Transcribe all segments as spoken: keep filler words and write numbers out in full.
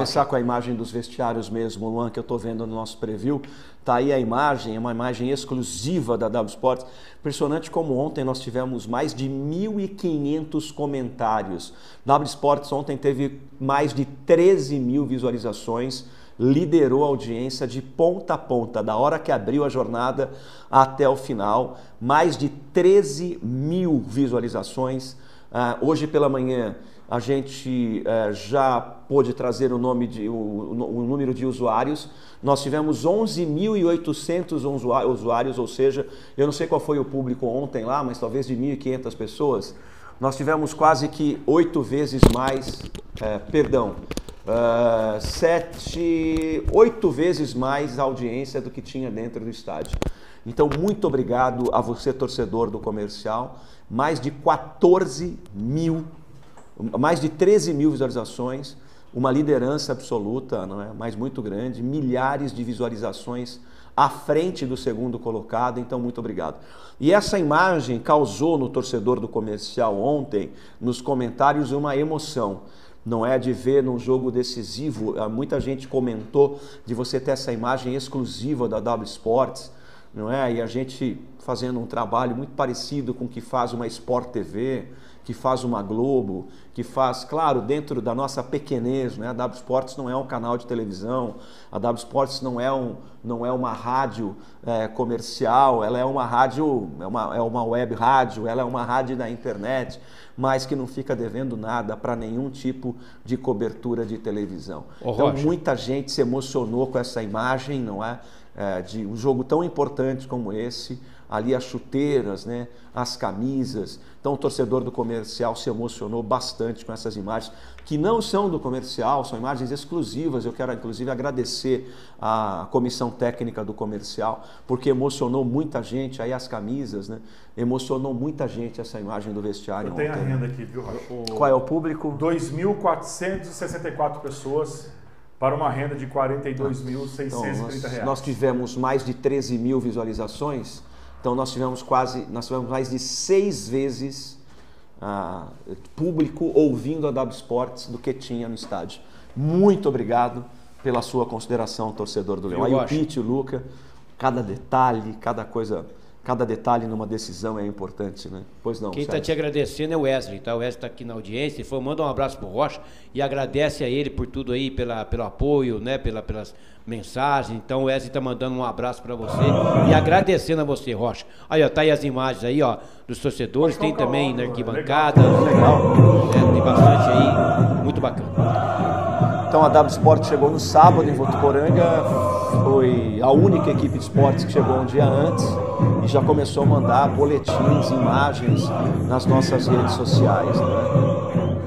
começar com a imagem dos vestiários mesmo, Luan, que eu estou vendo no nosso preview. Tá aí a imagem, é uma imagem exclusiva da W Sports. Impressionante como ontem nós tivemos mais de mil e quinhentos comentários. W Sports ontem teve mais de treze mil visualizações, liderou a audiência de ponta a ponta, da hora que abriu a jornada até o final. Mais de treze mil visualizações. Uh, hoje pela manhã a gente uh, já pôde trazer o, nome de, o, o número de usuários. Nós tivemos onze mil e oitocentos usuários, ou seja, eu não sei qual foi o público ontem lá, mas talvez de mil e quinhentas pessoas. Nós tivemos quase que oito vezes mais, é, perdão, uh, sete, oito vezes mais audiência do que tinha dentro do estádio. Então, muito obrigado a você, torcedor do Comercial. Mais de quatorze mil, mais de treze mil visualizações, uma liderança absoluta, não é? Mas muito grande, milhares de visualizações à frente do segundo colocado, então muito obrigado. E essa imagem causou no torcedor do Comercial ontem, nos comentários, uma emoção. Não é de ver num jogo decisivo, muita gente comentou de você ter essa imagem exclusiva da W Sports, não é? E a gente fazendo um trabalho muito parecido com o que faz uma Sport T V, que faz uma Globo, que faz, claro, dentro da nossa pequenez, né? A W Sports não é um canal de televisão, a W Sports não é, um, não é uma rádio é, comercial, ela é uma rádio, é uma, é uma web rádio, ela é uma rádio da internet, mas que não fica devendo nada para nenhum tipo de cobertura de televisão. Ô, então, Rocha, muita gente se emocionou com essa imagem, não é? É, de um jogo tão importante como esse, ali as chuteiras, né, as camisas. Então o torcedor do Comercial se emocionou bastante com essas imagens, que não são do Comercial, são imagens exclusivas. Eu quero inclusive agradecer a comissão técnica do Comercial, porque emocionou muita gente, aí as camisas, né, emocionou muita gente essa imagem do vestiário. Eu tenho ontem, a renda né? aqui, viu? O... Qual é o público? dois mil quatrocentas e sessenta e quatro pessoas para uma renda de quarenta e dois mil seiscentos e trinta então, nós, reais. nós tivemos mais de treze mil visualizações. Então nós tivemos quase, nós tivemos mais de seis vezes ah, público ouvindo a W Sports do que tinha no estádio. Muito obrigado pela sua consideração, torcedor do Leão. Aí o Pete, o Luca, cada detalhe, cada coisa, cada detalhe numa decisão é importante, né? Pois não, quem está te agradecendo é o Wesley, tá? O Wesley está aqui na audiência, ele falou, manda um abraço pro Rocha e agradece a ele por tudo aí, pela, pelo apoio, né? Pela, pelas mensagens. Então o Wesley está mandando um abraço para você e agradecendo a você, Rocha. Aí, ó, tá aí as imagens aí, ó, dos torcedores, tem também na arquibancada, legal, é, tem bastante aí, muito bacana. Então a W Sport chegou no sábado em Votuporanga, foi a única equipe de esportes que chegou um dia antes e já começou a mandar boletins, imagens nas nossas redes sociais, né?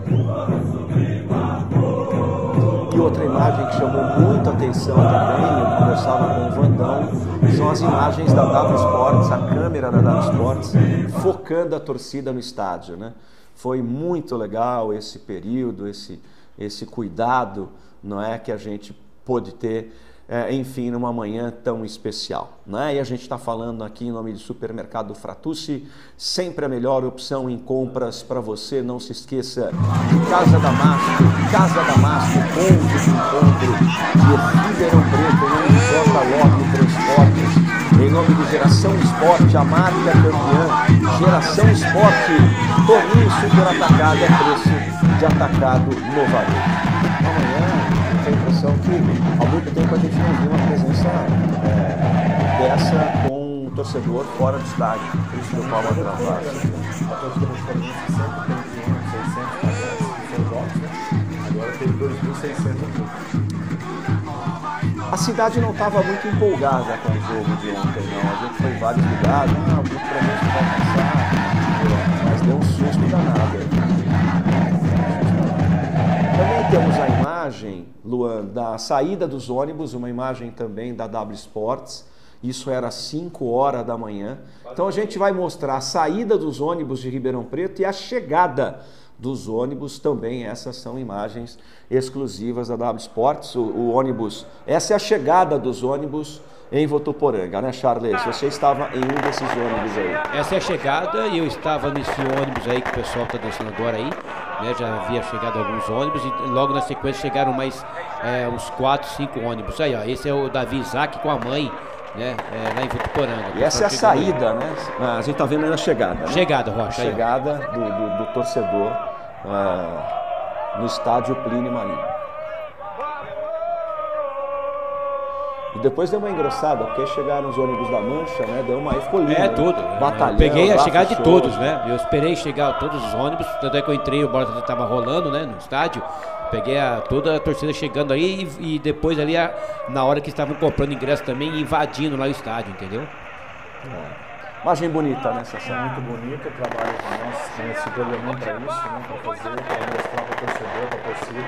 E outra imagem que chamou muita atenção também, eu conversava com o Vandão, são as imagens da W Sports, a câmera da W Sports, focando a torcida no estádio, né? Foi muito legal esse período, esse, esse cuidado, não é, que a gente pôde ter, é, enfim, numa manhã tão especial, né? E a gente está falando aqui em nome do Supermercado Fratucci, sempre a melhor opção em compras para você. Não se esqueça de Casa Damasco, Casa Damasco, ponto de encontro de Ribeirão Preto, não importa logo transportes. Em nome de Geração Esporte, a marca campeã, Geração Esporte, Toninho Super Atacado é preço de atacado no varejo. Amanhã, eu tenho a impressão que há muito tempo a gente não viu uma presença é, dessa com um torcedor fora do estádio, por isso que eu falo atrasado. A torcida do Corinthians sempre tem quinhentos, seiscentos jogos, né? Agora teve dois mil e seiscentos. A cidade não estava muito empolgada com o jogo de ontem, não. A gente foi em vários lugares, ah, o grupo para mim vai passar, mas deu um susto danado. Também temos a imagem, Luan, da saída dos ônibus, uma imagem também da W Sports. Isso era às cinco horas da manhã. Então a gente vai mostrar a saída dos ônibus de Ribeirão Preto e a chegada dos ônibus também. Essas são imagens exclusivas da W Sports. O, o ônibus, essa é a chegada dos ônibus em Votuporanga, né, Charles? Você estava em um desses ônibus aí. Essa é a chegada e eu estava nesse ônibus aí que o pessoal está descendo agora aí, né? Já havia chegado alguns ônibus e logo na sequência chegaram mais é, uns quatro, cinco ônibus. Aí, ó, esse é o Davi Isaac com a mãe, né? É, lá em Votuporanga. E essa é a saída, aí, né? A gente está vendo aí a chegada. Né? Chegada, Rocha. A chegada do, do, do torcedor uh, no estádio Plínio Marinho. E depois deu uma engrossada, porque chegaram os ônibus da Mancha, né? Deu uma, aí ficou lindo. É, tudo. Batalhão, eu peguei a chegada de show. todos, né? Eu esperei chegar todos os ônibus, tanto é que eu entrei, o bola estava rolando, né? No estádio. Peguei a, toda a torcida chegando aí e, e depois ali, a, na hora que estavam comprando ingresso também, invadindo lá o estádio, entendeu? É. Imagem bonita, né, Sassá? Muito bonito o trabalho de nós, né, se programando para isso, né? Para fazer, para mostrar para o torcedor, para a torcida,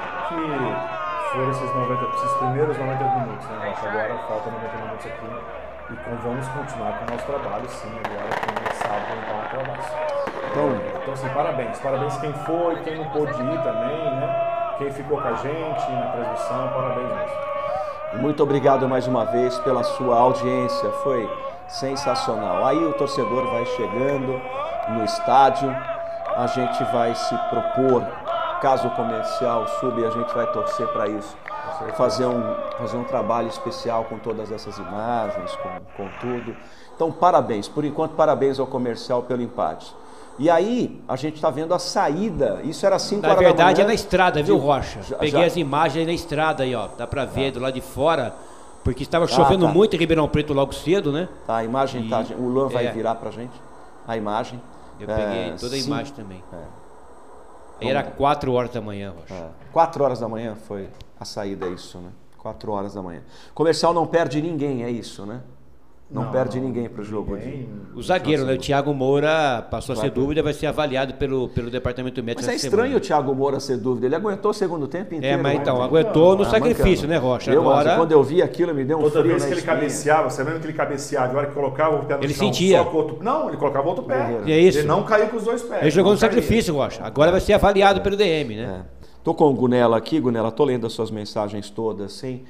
que foram esses, noventa, esses primeiros noventa minutos, né, Rocha? Agora falta noventa minutos aqui e com, vamos continuar com o nosso trabalho, sim, agora quem sabe como está o trabalho. Então, então, assim, parabéns. Parabéns quem foi, quem não pôde ir também, né? Quem ficou com a gente na transmissão, parabéns mesmo. Muito obrigado mais uma vez pela sua audiência, foi sensacional. Aí o torcedor vai chegando no estádio, a gente vai se propor. Caso o comercial suba, a gente vai torcer para isso, fazer um, fazer um trabalho especial com todas essas imagens, com, com tudo. Então, parabéns. Por enquanto, parabéns ao comercial pelo empate. E aí, a gente está vendo a saída. Isso era cinco horas da manhã. Na verdade, é na estrada, viu, Rocha? Já, Peguei já. as imagens aí na estrada aí, ó. Dá para ver do lado de fora, porque estava chovendo ah, tá. muito em Ribeirão Preto logo cedo, né? Tá, a imagem e, tá. O Luan vai é. virar pra gente. A imagem. Eu peguei é, toda a sim. imagem também. É. Era quatro horas da manhã, Rocha. É. quatro horas da manhã foi a saída, é isso, né? quatro horas da manhã. Comercial não perde ninguém, é isso, né? Não, não perde não, ninguém para o jogo. De, o zagueiro, né? O Thiago Moura passou vai a ser por... dúvida, vai ser avaliado pelo, pelo departamento médico. Mas é estranho semana. O Thiago Moura ser dúvida. Ele aguentou o segundo tempo inteiro. É, mas então, aguentou no ah, sacrifício, mancando. Né, Rocha? Eu, Agora... Quando eu vi aquilo, me deu um Toda frio vez que ele espinha. cabeceava, você lembra que ele cabeceava, a hora que colocava o pé no ele chão, sentia. Só com o outro... Não, ele colocava o outro pé. E é isso. Ele não caiu com os dois pés. Ele jogou no caía. sacrifício, Rocha. Agora vai ser avaliado é. pelo D M, né? É. Tô com o Gunela aqui, Gunela, tô lendo as suas mensagens todas, sim.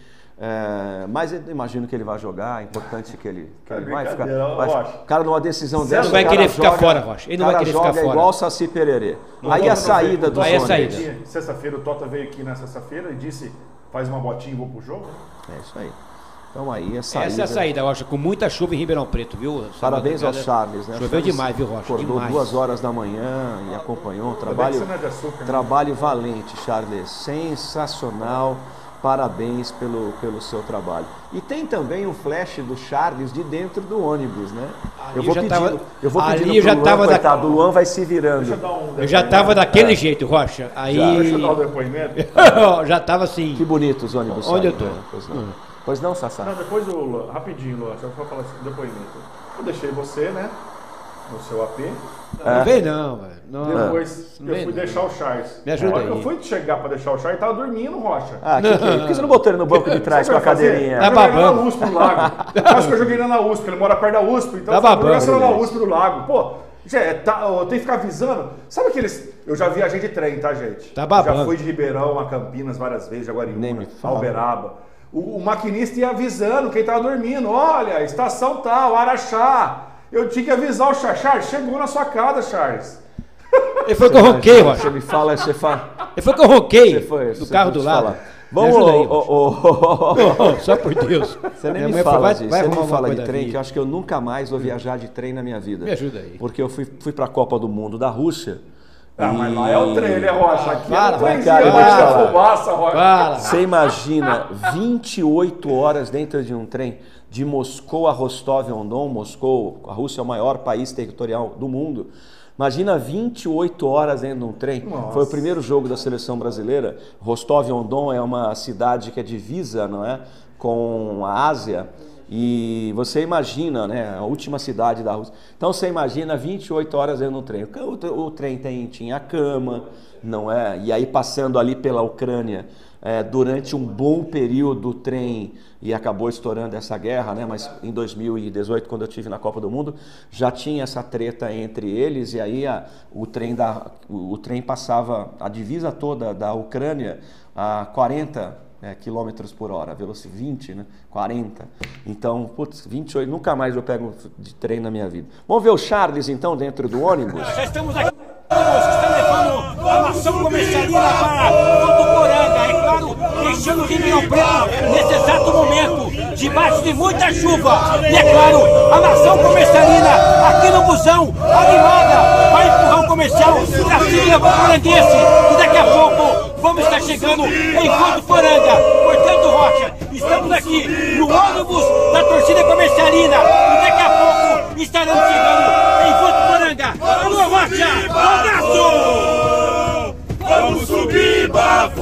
É, mas eu imagino que ele vai jogar, é importante que ele, que ele vai ficar. Vai, cara, numa decisão Você dessa. Não vai o querer cara ficar joga, fora, Rocha. Ele não vai querer ficar fora. Igual o Saci Pererê. No aí Tota a saída do Aí a saída. Sexta-feira, o Tota veio aqui na sexta-feira e disse: faz uma botinha e vou pro jogo. É isso aí. Então aí a saída. Essa é a saída, Rocha, com muita chuva em Ribeirão Preto, viu? Parabéns ao Charles, né? Choveu demais, viu, Rocha? Acordou demais. duas horas da manhã e acompanhou um trabalho, não é de açúcar, trabalho né? valente, Charles. Sensacional. Parabéns pelo, pelo seu trabalho. E tem também um flash do Charles de dentro do ônibus, né? Ali eu vou já pedindo, tava, eu vou ali pedindo eu já pro Luan, tava coitado, da... o Luan vai se virando. Um eu já tava daquele é. jeito, Rocha. Aí... Deixa eu dar o depoimento. já tava assim. Que bonito os ônibus. Onde saem, eu tô? né? Pois não, hum. pois não Sassá? Não, depois do Luan, rapidinho, Luan, só vou falar assim, depoimento. Eu deixei você, né? No seu A P. Não, não vem não, velho. Depois não eu fui não. deixar o Charles. Me ajuda aí. Eu fui chegar pra deixar o Charles e tava dormindo, Rocha. Ah, que que é? Por que você não botou ele no banco de trás com a cadeirinha? Tá eu joguei babando. na U S P do Lago. Acho que eu joguei lá na U S P, ele mora perto da U S P, então tá babando, eu fui na U S P do Lago. Pô, gente, tá, eu tenho que ficar avisando. Sabe aqueles... Eu já viajei de trem, tá, gente? Tá babando. Já fui de Ribeirão a Campinas várias vezes, Jaguariúna, fala. Alberaba. O, o maquinista ia avisando quem tava dormindo. Olha, estação tal, Araxá. Eu tinha que avisar o Charles. Charles, chegou na sua casa, Charles. Ele foi que eu ronquei, Rocha. Você me fala, você fala. Ele foi que eu ronquei foi, do carro do lado. Vamos, aí, oh, oh, oh, oh, só por Deus. Você nem minha me fala vai, disso. vai Você nem me fala de trem, trem, que eu acho que eu nunca mais vou viajar de trem na minha vida. Me ajuda aí. Porque eu fui, fui para a Copa do Mundo da Rússia. Ah, e... mas lá é o trem, né, Rocha? Aqui para, é o trem, cara, cara, fumaça, Rocha. Para. Você imagina vinte e oito horas dentro de um trem de Moscou a Rostov-on-Don. Moscou, a Rússia é o maior país territorial do mundo. Imagina vinte e oito horas dentro de um trem. Nossa. Foi o primeiro jogo da seleção brasileira. Rostov-on-Don é uma cidade que é divisa, não é, com a Ásia. E você imagina, né, a última cidade da Rússia. Então você imagina vinte e oito horas dentro do trem. O, o trem tem, tinha cama, não é? E aí passando ali pela Ucrânia, é, durante um bom período o trem, e acabou estourando essa guerra, né? Mas em dois mil e dezoito, quando eu estive na Copa do Mundo, já tinha essa treta entre eles, e aí a, o, trem da, o, o trem passava a divisa toda da Ucrânia a quarenta É, quilômetros por hora, velocidade vinte, né? quarenta. Então, putz, vinte e oito, nunca mais eu pego de trem na minha vida. Vamos ver o Charles, então, dentro do ônibus? Já estamos aqui, está levando a nação comercialina para Votuporanga, é claro, deixando o Ribeirão Preto nesse exato momento, debaixo de muita chuva. E é claro, a nação comercialina aqui no busão, animada, vai empurrar o comercial para cima do Votuporanguense. E daqui a pouco vamos estar chegando em Votuporanga. Portanto, Rocha, estamos aqui no ônibus da torcida comercialina e daqui a pouco estaremos chegando em Votuporanga. Alô, Rocha, um abraço! Vamos subir, Bafo!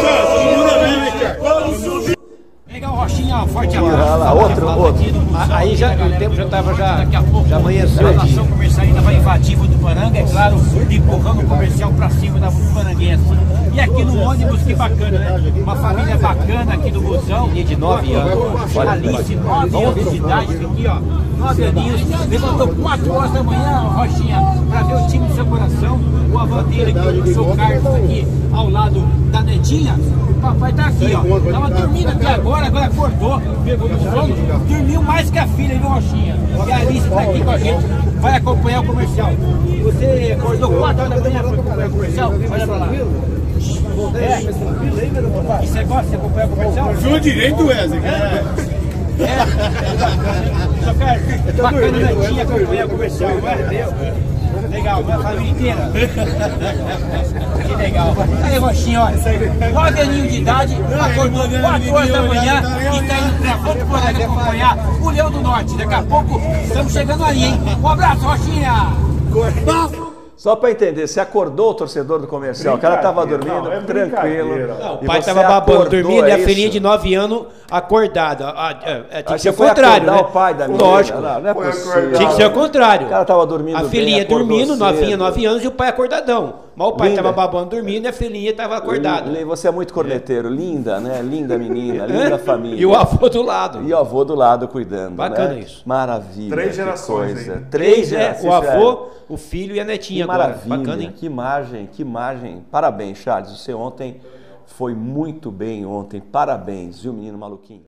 Vamos subir! Legal, Rochinha, um forte Olha abraço. lá, outro, outro. Aí já, o tempo já estava já, Daqui a pouco já amanheceu. a nação comercialina vai invadir Votuporanga, é claro, empurrando o comercial para cima da Votuporanguense. E aqui no ônibus, que bacana, né? Uma família bacana aqui do busão. De nove anos. Olha, Alice, nove anos de idade, aqui ó, nove aninhos, levantou quatro horas da manhã, Rochinha, para ver o time do seu coração. O avô dele, que o seu Carlos, aqui ao lado da netinha. O papai tá aqui, ó, tava dormindo até agora, agora acordou, pegou no sono, dormiu mais que a filha, viu, Rochinha? E a Alice tá aqui com a gente, vai acompanhar o comercial. Você acordou quatro horas da manhã para acompanhar o comercial? Olha pra lá. É. E você gosta de acompanhar o comercial? Juro direito, Wesley. É. Só quero bacana da tia acompanhar o comercial, valeu. Legal, minha família inteira. Que legal. Aí, Rochinha, olha, nove aninhos de idade, acordou quatro horas da manhã e está indo para Votuporanga acompanhar o Leão do Norte. Daqui a pouco estamos chegando aí, hein? Um abraço, Rochinha! Só para entender, você acordou o torcedor do comercial, o cara estava dormindo, não, é tranquilo. Não, o e pai você estava babando, acordou, dormindo, é e a isso? filhinha de nove anos acordada. Ah, é, é, Aí tinha que você ser o foi contrário, acordar né? o pai da menina, Lógico. Não, não é Foi possível. acordar. Tinha que ser o contrário. O cara estava dormindo A bem, filhinha acordou dormindo, novinha, cedo. nove anos, e o pai acordadão. Mas o pai Linda. estava babando, dormindo, e a filhinha estava acordada. Lin- Você é muito corneteiro, linda, né? Linda menina, linda família. E o avô do lado. E o avô do lado cuidando. Bacana né? isso. Maravilha. Três que gerações, coisa. hein? Três Três, é, gerações. o avô, o filho e a netinha Que agora. maravilha. Bacana, hein? Que imagem, que imagem. Parabéns, Charles. Você ontem foi muito bem ontem. Parabéns, viu, menino maluquinho?